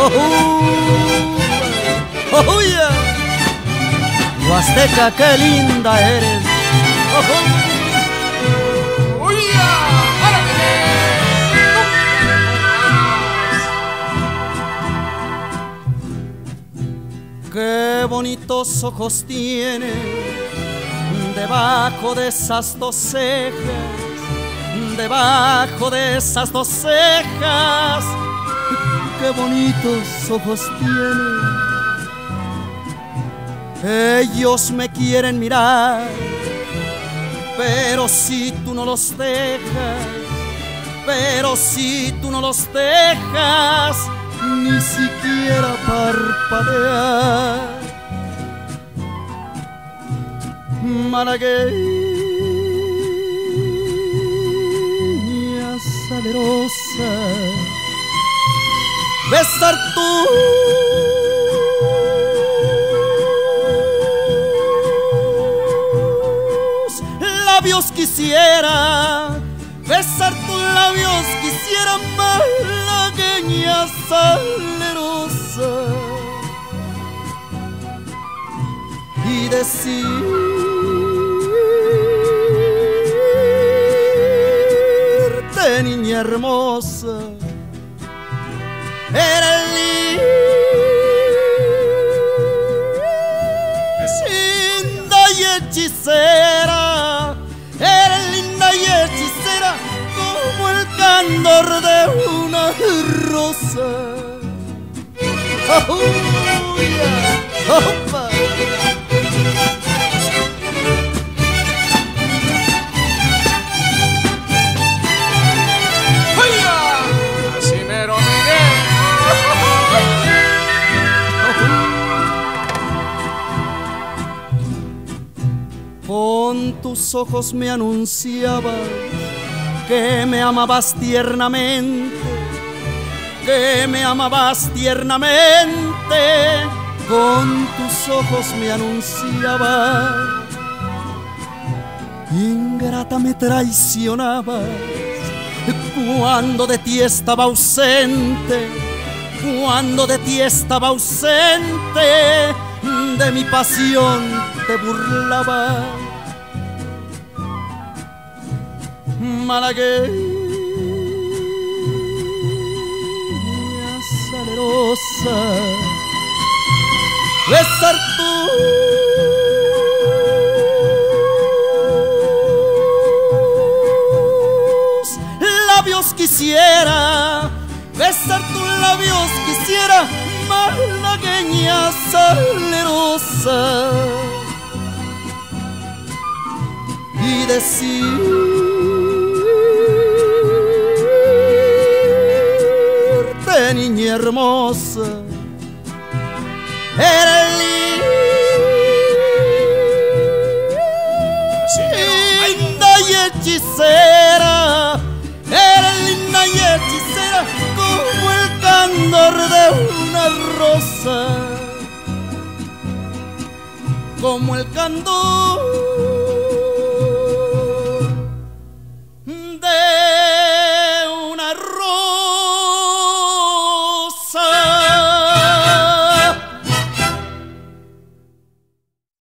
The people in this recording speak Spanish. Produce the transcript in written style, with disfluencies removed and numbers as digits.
Oh, yeah. Huasteca, qué linda eres. Qué bonitos ojos tiene debajo de esas dos cejas, debajo de esas dos cejas. Qué bonitos ojos tiene. Ellos me quieren mirar, pero si tú no los dejas, pero si tú no los dejas, ni siquiera parpadear. Malagueña salerosa, besar tus labios quisiera, besar tus labios quisiera, malagueña salerosa, y decirte, niña hermosa, eres linda y hechicera, eres linda y hechicera como el candor de una rosa. Oh, yeah. Opa. Así mero, Miguel. Con tus ojos me anunciabas que me amabas tiernamente, que me amabas tiernamente. Con tus ojos me anunciabas, ingrata me traicionabas cuando de ti estaba ausente, cuando de ti estaba ausente, de mi pasión te burlabas. Malagueña salerosa, besar tus labios quisiera, besar tus labios quisiera, malagueña salerosa, y decirte, niña hermosa, eres linda y hechicera, eres linda y hechicera como el candor de una rosa, como el candor